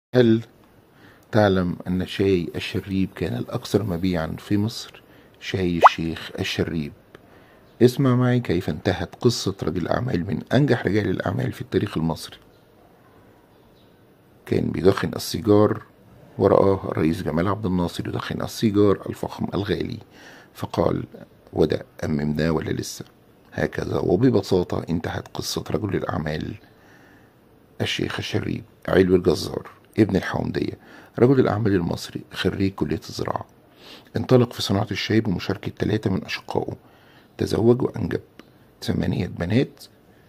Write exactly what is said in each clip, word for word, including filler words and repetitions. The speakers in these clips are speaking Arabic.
هل تعلم أن شاي الشريب كان الأكثر مبيعا في مصر؟ شاي الشيخ الشريب. اسمع معي كيف انتهت قصة رجل أعمال من أنجح رجال الأعمال في التاريخ المصري. كان بيدخن السيجار ورآه الرئيس جمال عبد الناصر يدخن السيجار الفخم الغالي، فقال: وده أممناه ولا لسه؟ هكذا وببساطة انتهت قصة رجل الأعمال الشيخ الشريب علوي الجزار ابن الحومدية، رجل الأعمال المصري خريج كلية الزراعة. انطلق في صناعة الشاي بمشاركة ثلاثة من أشقائه، تزوج وأنجب ثمانية بنات،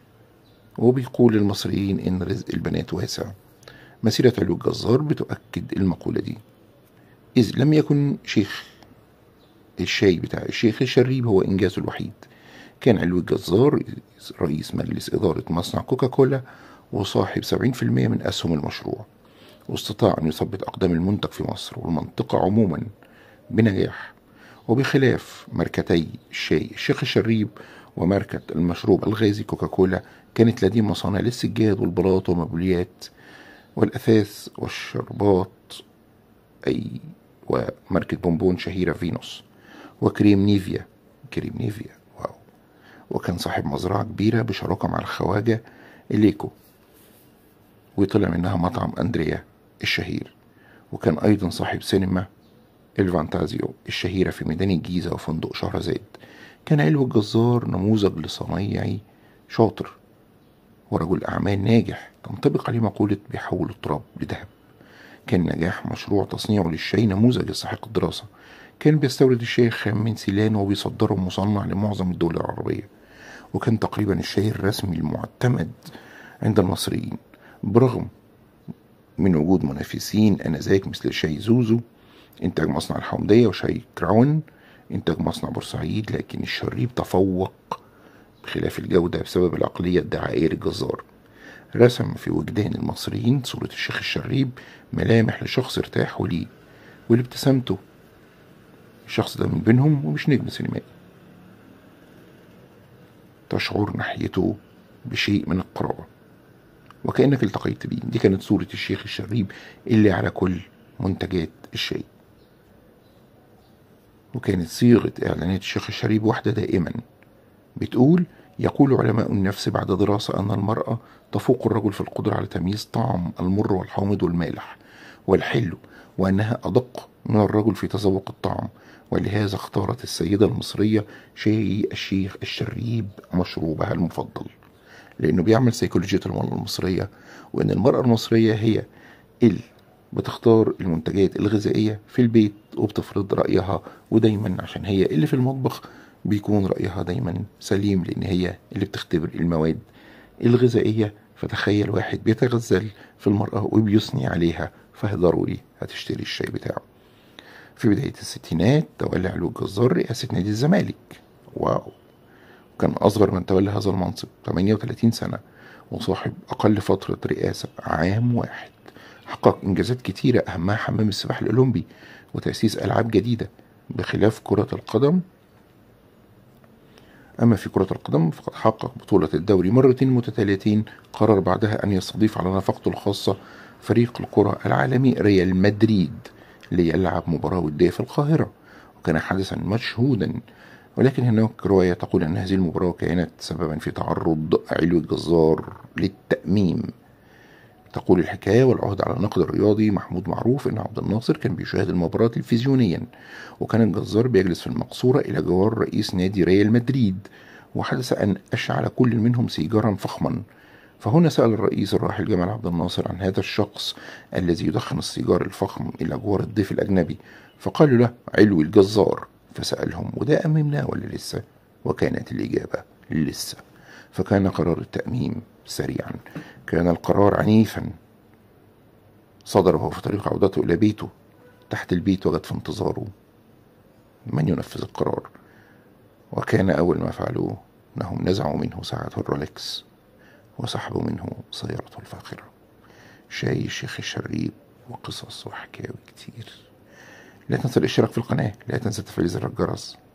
وبيقول المصريين إن رزق البنات واسع. مسيرة علوي الجزار بتؤكد المقولة دي، إذ لم يكن شيخ الشاي بتاع الشيخ الشريب هو إنجازه الوحيد. كان علوي الجزار رئيس مجلس إدارة مصنع كوكاكولا وصاحب سبعين في المية من أسهم المشروع، واستطاع أن يثبت أقدام المنتج في مصر والمنطقة عموما بنجاح. وبخلاف ماركتي الشاي الشيخ الشريب وماركة المشروب الغازي كوكاكولا، كانت لديه مصانع للسجاد والبلاط والمبليات والأثاث والشربات، أي وماركة بونبون شهيرة فينوس، وكريم نيفيا كريم نيفيا واو. وكان صاحب مزرعة كبيرة بشراكة مع الخواجة إليكو، وطلع منها مطعم أندريا الشهير. وكان أيضا صاحب سينما الفانتازيو الشهيرة في ميدان الجيزة وفندق شهرزاد. كان علوي الجزار نموذج لصنايعي شاطر ورجل أعمال ناجح تنطبق عليه مقولة بيحول التراب لذهب. كان نجاح مشروع تصنيعه للشاي نموذج يستحق الدراسة. كان بيستورد الشاي الخام من سيلان وبيصدره مصنع لمعظم الدول العربية، وكان تقريبا الشاي الرسمي المعتمد عند المصريين، برغم من وجود منافسين آنذاك مثل شاي زوزو إنتاج مصنع الحومدية وشاي كراون إنتاج مصنع بورسعيد. لكن الشريب تفوق بخلاف الجودة بسبب العقلية الدعائية للجزار. رسم في وجدان المصريين صورة الشيخ الشريب ملامح لشخص ارتاحوا ليه ولابتسامته. الشخص ده من بينهم ومش نجم سينمائي، تشعر ناحيته بشيء من القرابة وكأنك التقيت بيه. دي كانت صورة الشيخ الشريب اللي على كل منتجات الشاي. وكانت صيغة إعلانات الشيخ الشريب واحدة دائما، بتقول: يقول علماء النفس بعد دراسة أن المرأة تفوق الرجل في القدرة على تمييز طعم المر والحامض والمالح والحلو، وأنها أدق من الرجل في تذوق الطعم، ولهذا اختارت السيدة المصرية شاي الشيخ الشريب مشروبها المفضل، لأنه بيعمل سيكولوجية المرأة المصرية، وأن المرأة المصرية هي اللي بتختار المنتجات الغذائية في البيت وبتفرض رأيها، ودايما عشان هي اللي في المطبخ بيكون رأيها دايما سليم، لأن هي اللي بتختبر المواد الغذائية. فتخيل واحد بيتغزل في المرأة وبيثني عليها، فضروري هتشتري الشاي بتاعه. في بداية الستينات تولى علوي الجزار رئاسة نادي الزمالك، واو. كان أصغر من تولى هذا المنصب ثمانية وثلاثين سنة، وصاحب أقل فترة رئاسة عام واحد. حقق إنجازات كتيرة أهمها حمام السباحة الأولمبي وتأسيس ألعاب جديدة بخلاف كرة القدم. أما في كرة القدم فقد حقق بطولة الدوري مرتين متتاليتين، قرر بعدها أن يستضيف على نفقته الخاصة فريق الكرة العالمي ريال مدريد ليلعب مباراة ودية في القاهرة، وكان حدثا مشهودا. ولكن هناك رواية تقول أن هذه المباراة كانت سببا في تعرض علوي الجزار للتأميم. تقول الحكاية والعهد على الناقد الرياضي محمود معروف أن عبد الناصر كان بيشاهد المباراة تلفزيونيا، وكان الجزار بيجلس في المقصورة إلى جوار رئيس نادي ريال مدريد، وحدث أن أشعل كل منهم سيجارا فخما. فهنا سأل الرئيس الراحل جمال عبد الناصر عن هذا الشخص الذي يدخن السيجار الفخم إلى جوار الضيف الأجنبي، فقالوا له: علوي الجزار. فسألهم: وده أممناه ولا لسه؟ وكانت الإجابة: لسه. فكان قرار التأميم سريعا. كان القرار عنيفا، صدر وهو في طريق عودته إلى بيته. تحت البيت وجد في انتظاره من ينفذ القرار، وكان أول ما فعلوه أنهم نزعوا منه ساعته الرولكس وسحبوا منه سيارته الفاخرة. شاي الشيخ الشريب وقصص وحكاوي كتير. لا تنسى الاشتراك في القناة، لا تنسى تفعيل زر الجرس.